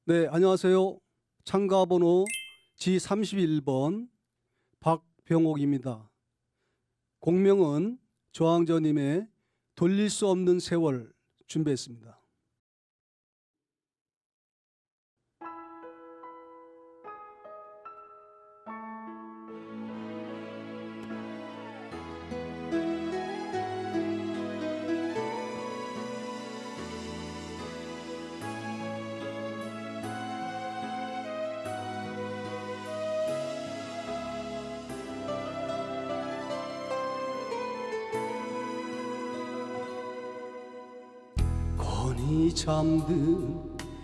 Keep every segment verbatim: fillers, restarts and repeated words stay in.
네, 안녕하세요. 참가번호 지 삼십일 번 박병옥입니다. 공명은 조항조님의 돌릴 수 없는 세월 준비했습니다. 곤히 잠든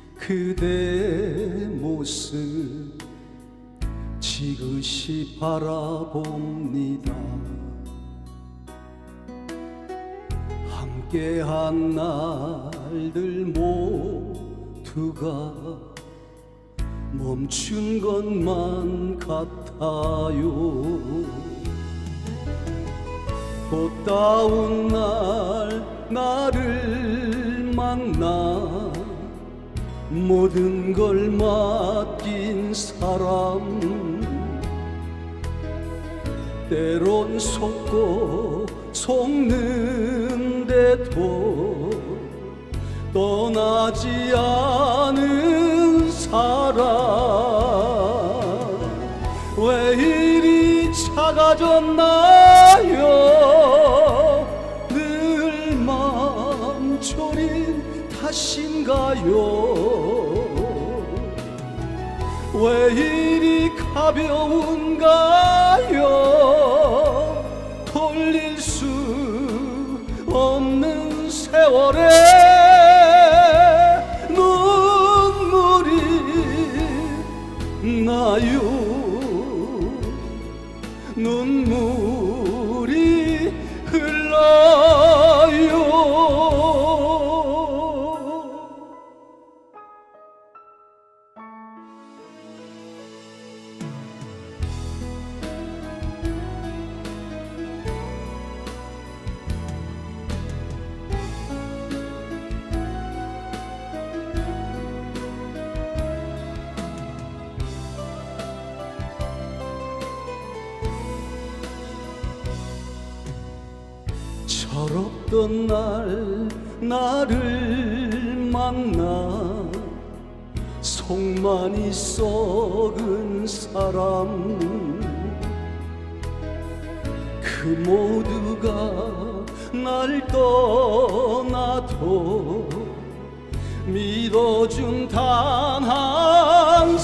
그대 모습 지그시 바라봅니다. 함께한 날들 모두가 멈춘 것만 같아요. 꽃다운 날 나를 만나 모든 걸 맡긴 사람, 때론 속고 속는데도 떠나지 않은 사람, 왜 이리 작아졌나요? 늘 맘졸인 탓인가요? 왜 이리 가벼운가요? 돌릴 수 없는 세월에 눈물이 나요. 눈물이 흘러요. 철없던 날 나를 만나 속만이 썩은 사람, 그 모두가 날 떠나도 믿어준 단 한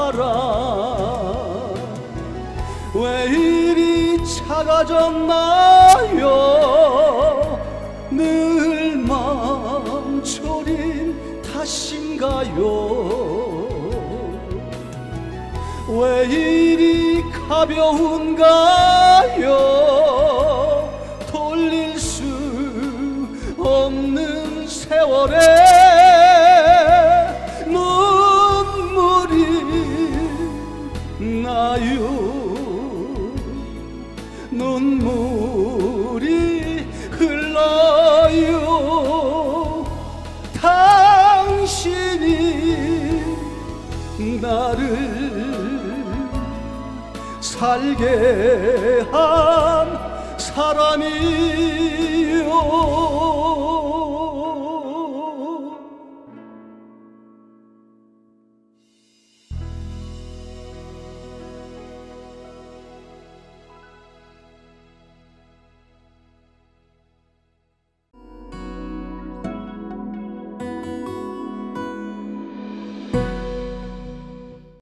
사람, 왜 이리 작아졌나요? 늘 맘졸인 탓인가요? 왜 이리 가벼운가요? 돌릴 수 없는 세월에 눈물이 나요. 눈물이 흘러요. 당신이 나를 살게 한 사람이요.